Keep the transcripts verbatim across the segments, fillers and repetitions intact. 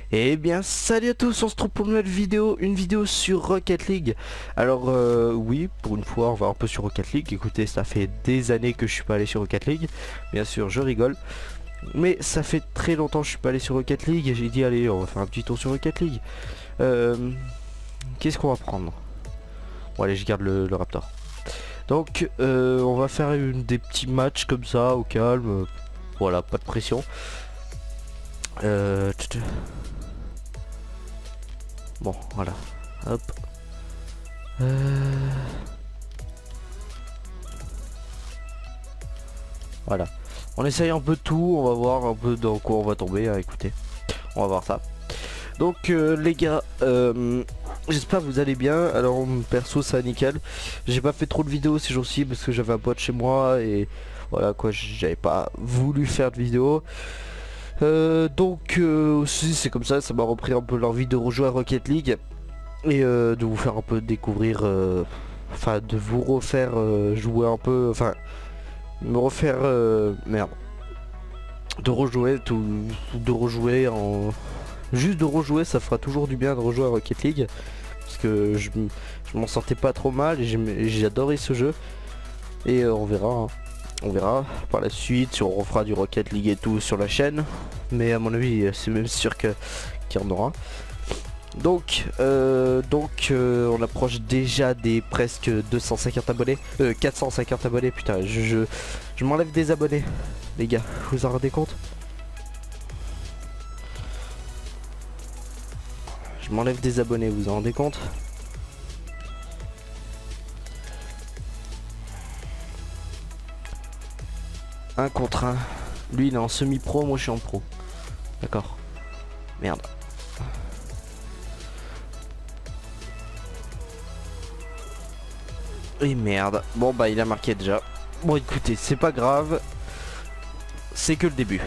Eh bien salut à tous, on se retrouve pour une nouvelle vidéo, une vidéo sur Rocket League. Alors euh, oui, pour une fois on va un peu sur Rocket League. Écoutez, ça fait des années que je suis pas allé sur Rocket League. Bien sûr je rigole, mais ça fait très longtemps que je suis pas allé sur Rocket League. Et j'ai dit allez, on va faire un petit tour sur Rocket League. euh, Qu'est-ce qu'on va prendre? Bon allez, je garde le, le Raptor. Donc euh, on va faire une, des petits matchs comme ça au calme. Voilà, pas de pression. euh, Bon, voilà. Hop. Euh... Voilà. On essaye un peu de tout. On va voir un peu dans quoi on va tomber. Hein, écoutez, on va voir ça. Donc euh, les gars, euh, j'espère que vous allez bien. Alors perso ça nickel. J'ai pas fait trop de vidéos ces jours-ci parce que j'avais un pote chez moi et voilà quoi, j'avais pas voulu faire de vidéo. Euh, donc euh, aussi c'est comme ça, ça m'a repris un peu l'envie de rejouer à Rocket League. Et euh, de vous faire un peu découvrir, euh, enfin de vous refaire euh, jouer un peu, enfin me refaire, euh, merde, de rejouer, tout, de rejouer en, juste de rejouer, ça fera toujours du bien de rejouer à Rocket League, parce que je, je m'en sortais pas trop mal et j'ai adoré ce jeu. Et euh, on verra, hein. On verra par la suite si on refera du Rocket League et tout sur la chaîne, mais à mon avis c'est même sûr que qu'il y en aura. Donc, euh, donc euh, on approche déjà des presque deux cent cinquante abonnés, euh, quatre cent cinquante abonnés, putain, je, je, je m'enlève des abonnés, les gars, vous en rendez compte? Je m'enlève des abonnés, vous en rendez compte? Un contre un, lui il est en semi-pro, moi je suis en pro, d'accord, merde. Et merde, bon bah il a marqué déjà. Bon écoutez, c'est pas grave, c'est que le début.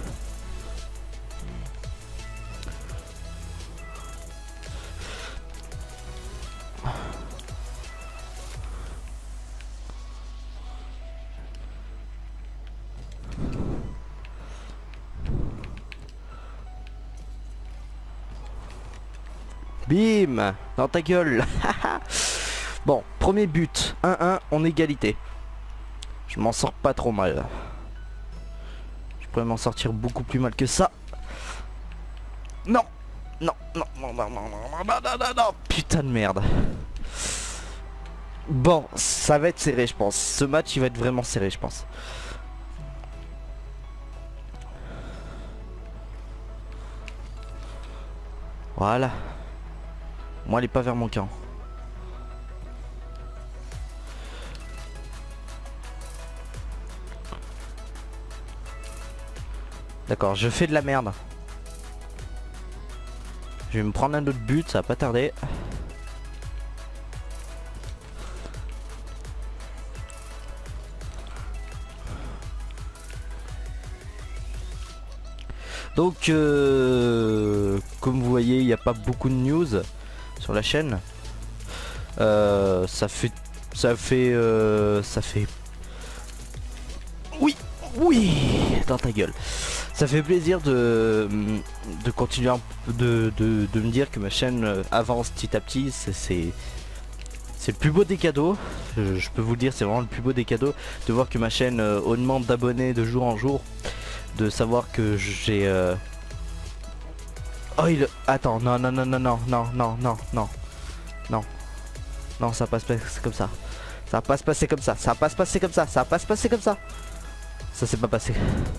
Bim, dans ta gueule. Bon, premier but, un un en égalité. Je m'en sors pas trop mal. Je pourrais m'en sortir beaucoup plus mal que ça. Non, non, non, non, non, non, non, non, non, non, non, non, putain de merde. Bon, ça va être serré, je pense. Ce match, il va être vraiment serré, je pense. Voilà. Moi, elle est pas vers mon camp. D'accord, je fais de la merde. Je vais me prendre un autre but, ça va pas tarder. Donc, euh, comme vous voyez, il n'y a pas beaucoup de news sur la chaîne. Euh, ça fait, ça fait, euh, ça fait. Oui, oui, dans ta gueule. Ça fait plaisir de, de continuer un peu de, de, de me dire que ma chaîne avance petit à petit. C'est c'est le plus beau des cadeaux. Je, je peux vous le dire, c'est vraiment le plus beau des cadeaux de voir que ma chaîne euh, augmente d'abonnés de jour en jour. De savoir que j'ai euh... oh il... Attends, non non non non non non non non non non non, ça va pas se passer comme ça. Ça va pas se passer comme ça. Ça va pas se passer comme ça. Ça va pas se passer comme ça. Ça s'est pas passé.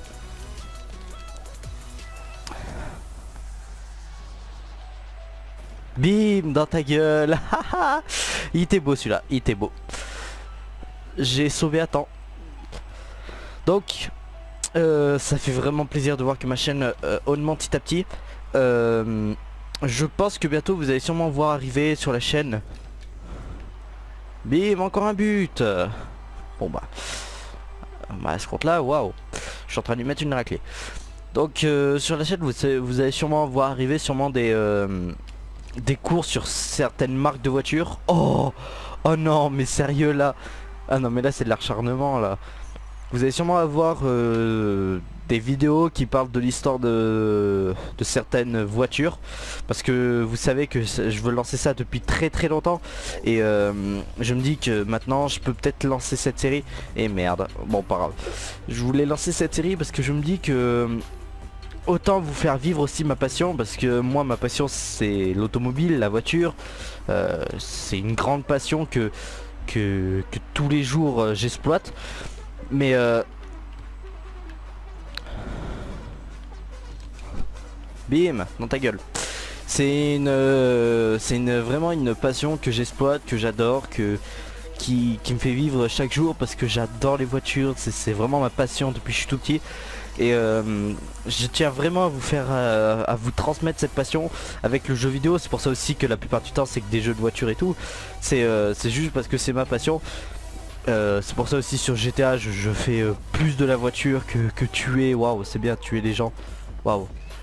Bim dans ta gueule. Il était beau celui-là. Il était beau. J'ai sauvé à temps. Donc Euh, ça fait vraiment plaisir de voir que ma chaîne euh, augmente petit à petit. Euh, je pense que bientôt vous allez sûrement voir arriver sur la chaîne. Bim, encore un but. Bon bah, bah à ce compte là, waouh, je suis en train de lui mettre une raclée. Donc euh, sur la chaîne vous, vous allez sûrement voir arriver sûrement des euh, des cours sur certaines marques de voitures. Oh, oh non mais sérieux là. Ah non mais là c'est de l'acharnement là. Vous allez sûrement avoir euh, des vidéos qui parlent de l'histoire de, de certaines voitures, parce que vous savez que je veux lancer ça depuis très très longtemps, et euh, je me dis que maintenant je peux peut-être lancer cette série. Et merde, bon pas grave, je voulais lancer cette série parce que je me dis que autant vous faire vivre aussi ma passion, parce que moi ma passion c'est l'automobile, la voiture. euh, c'est une grande passion que que, que tous les jours euh, j'exploite, mais euh, bim dans ta gueule. C'est une euh, c'est une vraiment une passion que j'exploite, que j'adore, que qui, qui me fait vivre chaque jour, parce que j'adore les voitures. C'est vraiment ma passion depuis que je suis tout petit. Et euh, je tiens vraiment à vous faire euh, à vous transmettre cette passion avec le jeu vidéo. C'est pour ça aussi que la plupart du temps c'est que des jeux de voiture et tout. C'est euh, c'est juste parce que c'est ma passion. Euh, c'est pour ça aussi sur G T A je, je fais euh, plus de la voiture que, que tuer. Waouh, c'est bien tuer les gens. Waouh.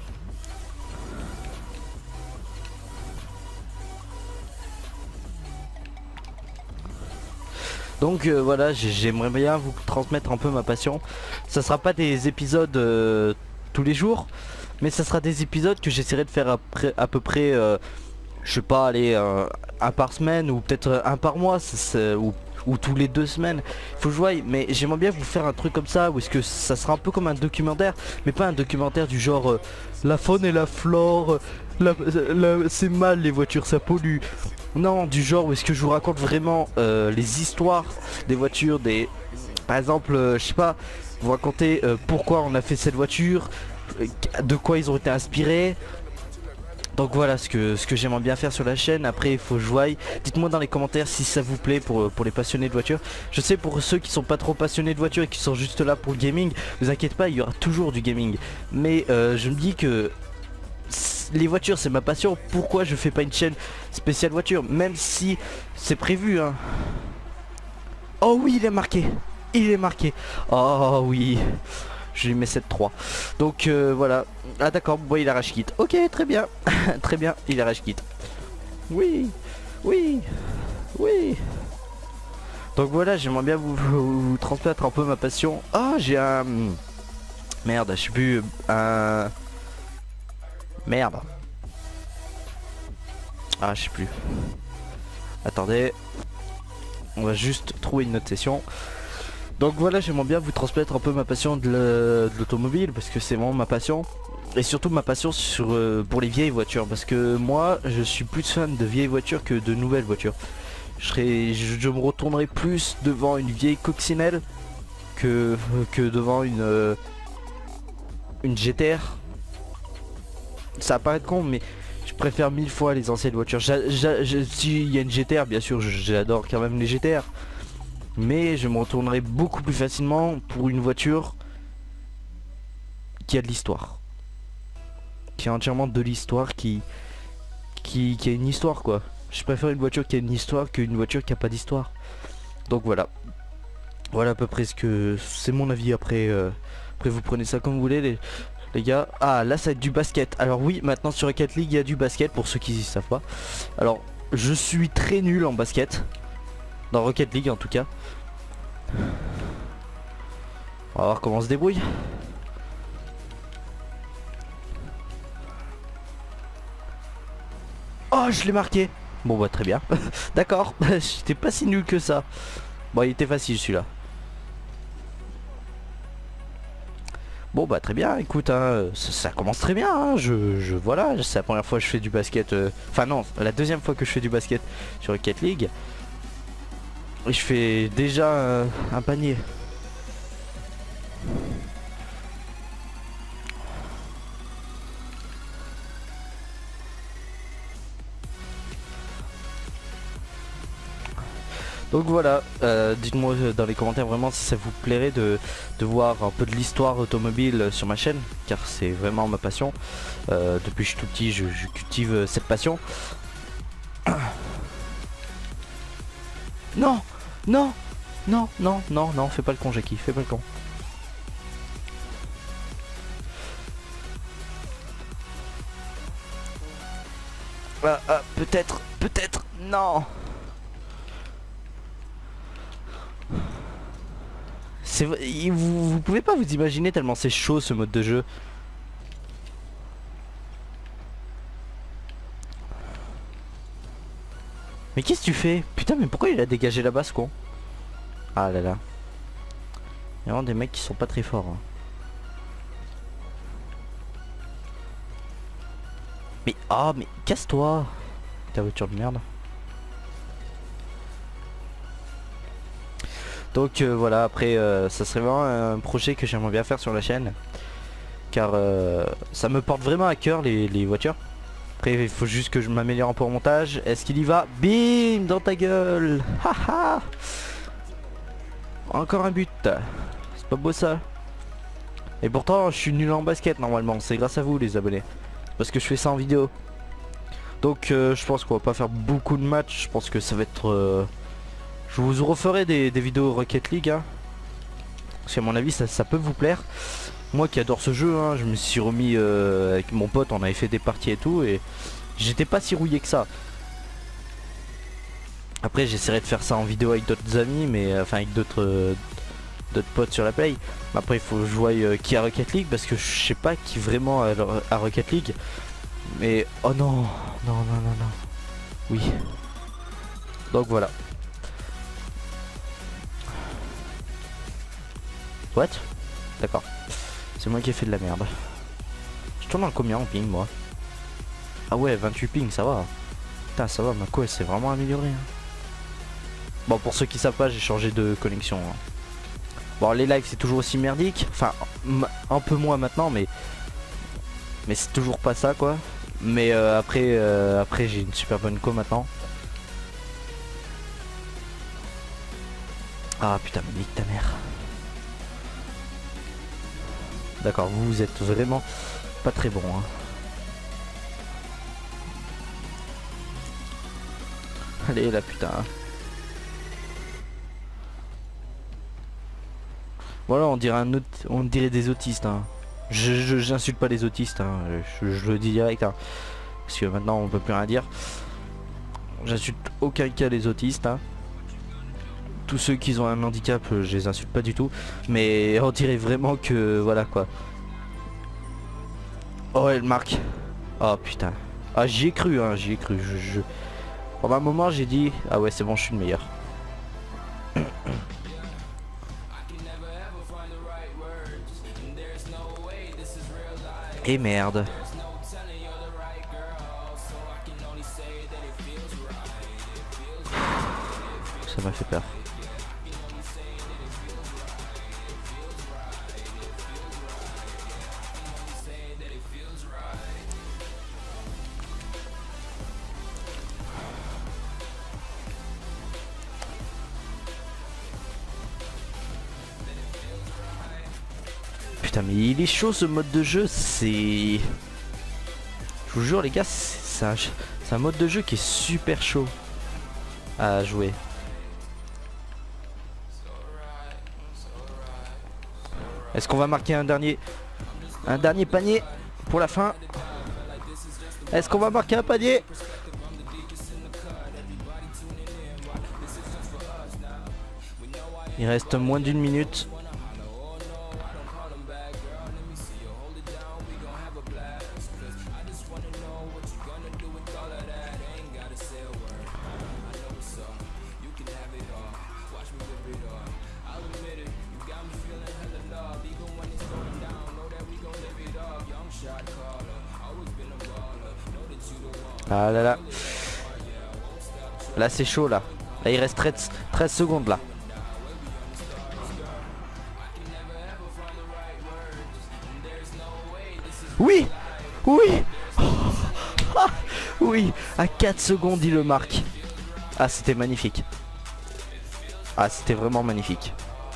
Donc euh, voilà, j'aimerais bien vous transmettre un peu ma passion. Ça sera pas des épisodes euh, tous les jours, mais ça sera des épisodes que j'essaierai de faire après, à peu près, euh, je sais pas, aller euh, un par semaine ou peut-être un par mois, c est, c est, ou, ou tous les deux semaines. Faut que je voie, mais j'aimerais bien vous faire un truc comme ça, où est-ce que ça sera un peu comme un documentaire, mais pas un documentaire du genre euh, la faune et la flore, la, la, c'est mal les voitures, ça pollue. Non, du genre où est-ce que je vous raconte vraiment euh, les histoires des voitures, des... Par exemple, euh, je sais pas, vous raconter euh, pourquoi on a fait cette voiture, euh, de quoi ils ont été inspirés. Donc voilà ce que, ce que j'aimerais bien faire sur la chaîne. Après il faut que je voie. Dites-moi dans les commentaires si ça vous plaît pour, pour les passionnés de voiture. Je sais, pour ceux qui sont pas trop passionnés de voiture et qui sont juste là pour le gaming, vous inquiétez pas, il y aura toujours du gaming. Mais euh, je me dis que les voitures c'est ma passion. Pourquoi je fais pas une chaîne spéciale voiture, même si c'est prévu hein. Oh oui, il est marqué, il est marqué. Oh oui, je lui mets sept trois. Donc euh, voilà. Ah d'accord, vous voyez il a rage kit. Ok, très bien. Très bien, il a rage kit. Oui, oui, oui. Donc voilà, j'aimerais bien vous, vous, vous transmettre un peu ma passion. Ah, oh, j'ai un... Merde, je sais plus... Un... Merde. Ah, je sais plus. Attendez. On va juste trouver une autre session. Donc voilà, j'aimerais bien vous transmettre un peu ma passion de l'automobile, parce que c'est vraiment ma passion. Et surtout ma passion sur, euh, pour les vieilles voitures, parce que moi je suis plus fan de vieilles voitures que de nouvelles voitures. Je, serais, je, je me retournerai plus devant une vieille coccinelle que, que devant une, euh, une G T R. Ça va paraître con, mais je préfère mille fois les anciennes voitures. S'il y a une G T R, bien sûr, j'adore quand même les G T R. Mais je me retournerai beaucoup plus facilement pour une voiture qui a de l'histoire. Qui a entièrement de l'histoire, qui, qui, qui a une histoire quoi. Je préfère une voiture qui a une histoire qu'une voiture qui a pas d'histoire. Donc voilà. Voilà à peu près ce que... C'est mon avis, après, euh, après vous prenez ça comme vous voulez les... Les gars, ah là ça va être du basket. Alors oui, maintenant sur Rocket League il y a du basket pour ceux qui ne savent pas. Alors je suis très nul en basket. Dans Rocket League en tout cas. On va voir comment on se débrouille. Oh, je l'ai marqué. Bon bah très bien. D'accord, j'étais pas si nul que ça. Bon, il était facile celui-là. Bon bah très bien, écoute, hein, ça, ça commence très bien, hein, je, je voilà, c'est la première fois que je fais du basket, euh, enfin non, la deuxième fois que je fais du basket sur Rocket League. Et je fais déjà euh, un panier. Donc voilà, euh, dites-moi dans les commentaires vraiment si ça vous plairait de, de voir un peu de l'histoire automobile sur ma chaîne, car c'est vraiment ma passion. Euh, depuis que je suis tout petit, je, je cultive cette passion. Non, non, non, non, non, non, fais pas le con Jackie, fais pas le con. Ah, ah, peut-être, peut-être, non. C'est vous, vous pouvez pas vous imaginer tellement c'est chaud ce mode de jeu. Mais qu'est-ce que tu fais? Putain, mais pourquoi il a dégagé là-bas ce con? Ah là là. Il y a vraiment des mecs qui sont pas très forts. Hein. Mais ah mais casse-toi. Ta voiture de merde. Donc euh, voilà, après euh, ça serait vraiment un projet que j'aimerais bien faire sur la chaîne. Car euh, ça me porte vraiment à cœur les, les voitures. Après il faut juste que je m'améliore un peu en montage. Est-ce qu'il y va? Bim! Dans ta gueule. Haha. Encore un but. C'est pas beau ça. Et pourtant je suis nul en basket normalement. C'est grâce à vous les abonnés. Parce que je fais ça en vidéo. Donc euh, je pense qu'on va pas faire beaucoup de matchs. Je pense que ça va être... Euh... Je vous referai des, des vidéos Rocket League. Hein. Parce qu'à mon avis ça, ça peut vous plaire. Moi qui adore ce jeu, hein, je me suis remis euh, avec mon pote. On avait fait des parties et tout. Et j'étais pas si rouillé que ça. Après j'essaierai de faire ça en vidéo avec d'autres amis. Mais enfin avec d'autres... Euh, d'autres potes sur la play. Après il faut que je voie euh, qui a Rocket League parce que je sais pas qui vraiment a, a Rocket League. Mais oh non, non, non, non, non. Oui. Donc voilà. What? D'accord. C'est moi qui ai fait de la merde. Je tourne en combien en ping moi? Ah ouais, vingt-huit ping, ça va. Putain, ça va, ma co elle s'est vraiment améliorée. Hein. Bon, pour ceux qui savent pas, j'ai changé de connexion. Hein. Bon, les lives c'est toujours aussi merdique. Enfin, un peu moins maintenant, mais mais c'est toujours pas ça quoi. Mais euh, après, euh, après j'ai une super bonne co maintenant. Ah putain, mais nique ta mère. D'accord, vous, vous êtes vraiment pas très bon. Hein. Allez là putain. Voilà, on dirait un autre, on dirait des autistes. Hein. Je j'insulte pas les autistes, hein. je, je le dis direct. Hein. Parce que maintenant on peut plus rien dire. J'insulte aucun cas les autistes. Hein. Tous ceux qui ont un handicap, je les insulte pas du tout. Mais on dirait vraiment que voilà quoi. Oh elle marque. Oh putain. Ah j'y ai cru, hein, j'y ai cru. Je, je... Pendant un moment j'ai dit ah ouais c'est bon je suis le meilleur. Et merde. Ça m'a fait peur. Putain mais il est chaud ce mode de jeu, c'est... Je vous jure les gars, c'est un, un mode de jeu qui est super chaud à jouer. Est-ce qu'on va marquer un dernier un dernier panier pour la fin? Est-ce qu'on va marquer un panier? Il reste moins d'une minute. Ah là là. Là c'est chaud là. Là il reste treize, treize secondes là. Oui. Oui. Ah, oui. À quatre secondes il le marque. Ah c'était magnifique. Ah c'était vraiment magnifique.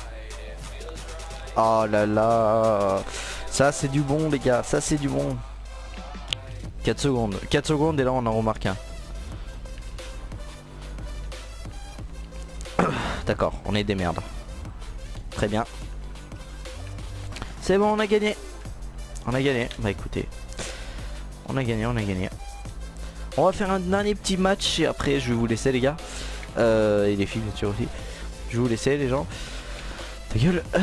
Oh là là. Ça c'est du bon les gars. Ça c'est du bon. quatre secondes. quatre secondes et là on en remarque un. D'accord, on est des merdes. Très bien. C'est bon, on a gagné. On a gagné. Bah écoutez. On a gagné, on a gagné. On va faire un dernier petit match et après je vais vous laisser les gars. Euh, et les filles bien sûr aussi. Je vais vous laisser les gens. Ta gueule. Euh...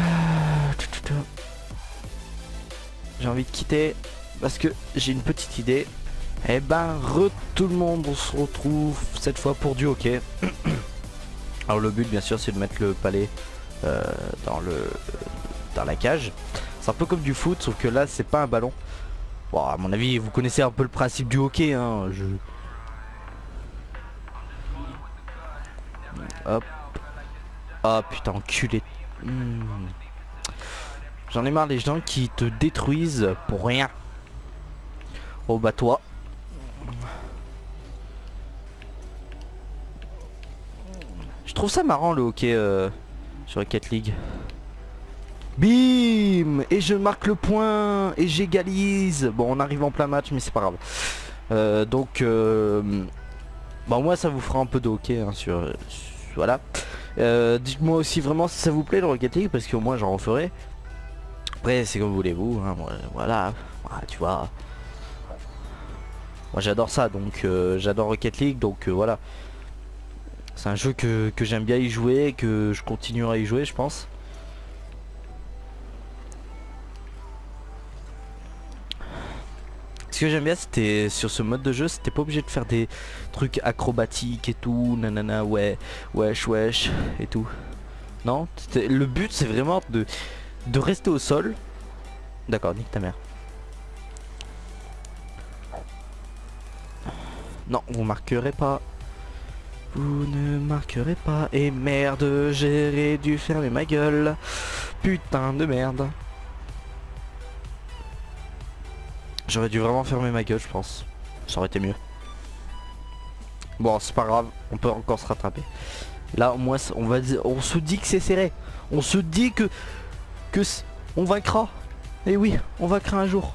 J'ai envie de quitter parce que j'ai une petite idée. Eh ben, re tout le monde, on se retrouve cette fois pour du hockey. Alors le but bien sûr c'est de mettre le palais euh, dans le dans la cage. C'est un peu comme du foot sauf que là c'est pas un ballon. Bon à mon avis vous connaissez un peu le principe du hockey hein. Je... Hop. Ah putain enculé. Hmm. J'en ai marre les gens qui te détruisent pour rien. Oh bah toi. Je trouve ça marrant le hockey euh, sur Rocket League. Bim. Et je marque le point. Et j'égalise. Bon on arrive en plein match mais c'est pas grave. euh, Donc euh, bon moi ça vous fera un peu de hockey hein, sur, sur voilà. euh, Dites-moi aussi vraiment si ça vous plaît le Rocket League, parce qu'au moins j'en referai. Après c'est comme voulez-vous hein, voilà. Voilà tu vois. Moi j'adore ça donc euh, j'adore Rocket League donc euh, voilà. C'est un jeu que, que j'aime bien y jouer, que je continuerai à y jouer je pense. Ce que j'aime bien c'était sur ce mode de jeu, c'était pas obligé de faire des trucs acrobatiques et tout, nanana ouais, wesh wesh et tout. Non, le but c'est vraiment de, de rester au sol. D'accord, nique ta mère. Non, vous marquerez pas. Vous ne marquerez pas. Et merde, j'ai dû fermer ma gueule. Putain de merde. J'aurais dû vraiment fermer ma gueule je pense. Ça aurait été mieux. Bon c'est pas grave, on peut encore se rattraper. Là au moins on va dire, on se dit que c'est serré. On se dit que que on vaincra. Et oui, on vaincra un jour.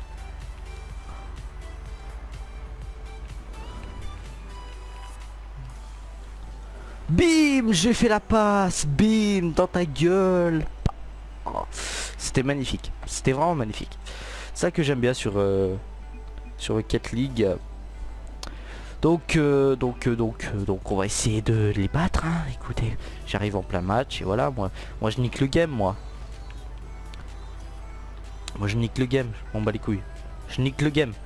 Bim, j'ai fait la passe. Bim, dans ta gueule. Oh, c'était magnifique. C'était vraiment magnifique. C'est ça que j'aime bien sur euh, sur Rocket League. Donc euh, donc euh, donc euh, donc on va essayer de les battre hein. Écoutez, j'arrive en plein match et voilà, moi moi je nique le game moi. Moi je nique le game, je m'en bats les couilles. Je nique le game.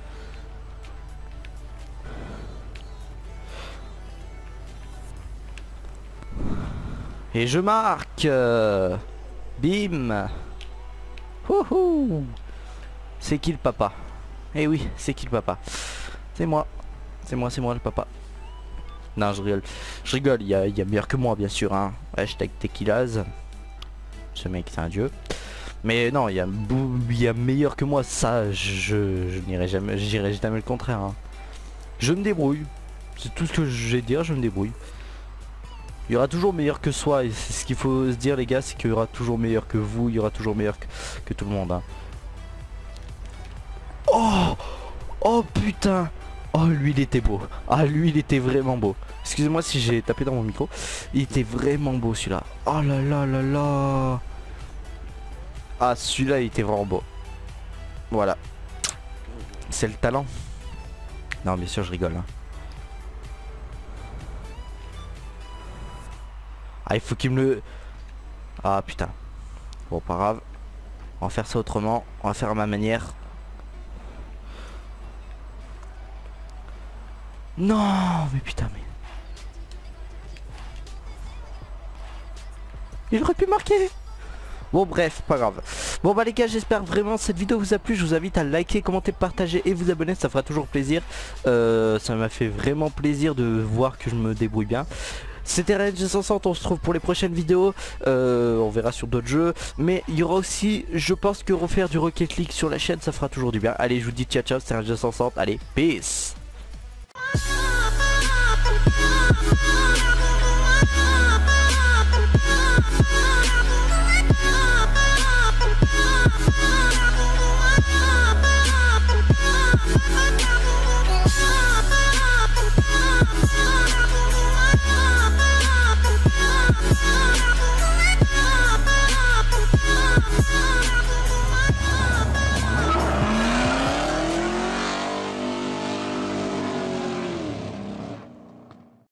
Et je marque euh, bim. Wouhou. C'est qui le papa? Eh oui, c'est qui le papa? C'est moi. C'est moi, c'est moi le papa. Non, je rigole. Je rigole, il y a, y a meilleur que moi, bien sûr. Hein. Hashtag Tequilaz. Ce mec, c'est un dieu. Mais non, il y, y a meilleur que moi. Ça, je, je n'irai jamais, j'irai jamais le contraire. Hein. Je me débrouille. C'est tout ce que j'ai à dire, je me débrouille. Il y aura toujours meilleur que soi. Et c'est ce qu'il faut se dire, les gars, c'est qu'il y aura toujours meilleur que vous. Il y aura toujours meilleur que, que tout le monde. Hein. Oh, oh putain. Oh lui il était beau. Ah lui il était vraiment beau. Excusez-moi si j'ai tapé dans mon micro. Il était vraiment beau celui-là. Oh là là là là. Ah celui-là il était vraiment beau. Voilà. C'est le talent. Non bien sûr je rigole hein. Ah il faut qu'il me le... Ah putain. Bon pas grave. On va faire ça autrement. On va faire à ma manière. Non mais putain mais... Il aurait pu marquer. Bon bref, pas grave. Bon bah les gars, j'espère vraiment que cette vidéo vous a plu. Je vous invite à liker, commenter, partager et vous abonner, ça fera toujours plaisir. euh, Ça m'a fait vraiment plaisir de voir que je me débrouille bien. C'était Rage soixante, on se retrouve pour les prochaines vidéos. euh, On verra sur d'autres jeux. Mais il y aura aussi, je pense que refaire du Rocket League sur la chaîne, ça fera toujours du bien. Allez, je vous dis ciao ciao, c'était Rage soixante. Allez, peace.